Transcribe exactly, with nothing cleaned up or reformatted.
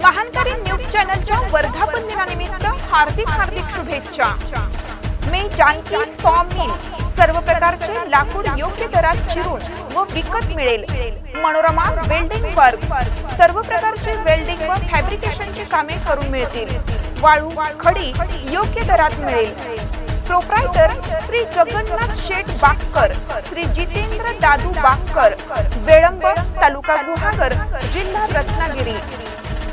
महानकारी news चॅनलच्या वर्धापन दिनानिमित्त हार्दिक हार्दिक शुभेच्छा। मी जानकी सॉ मिल सर्व प्रकारचे लाकूड योग्य दरात चिरून व विकत मिळेल। मनोरमा वेल्डिंग वर्क्स सर्व प्रकारचे वेल्डिंग व फॅब्रिकेशनची कामे करून मिळतील। वाळू खडी योग्य दरात मिळेल। प्रोप्रायटर श्री जगन्नाथ शेठ बाक्कर, श्री जितेंद्र दादू बाक्कर, वेळंब, तालुका गुहागर, जिल्हा रत्नागिरी।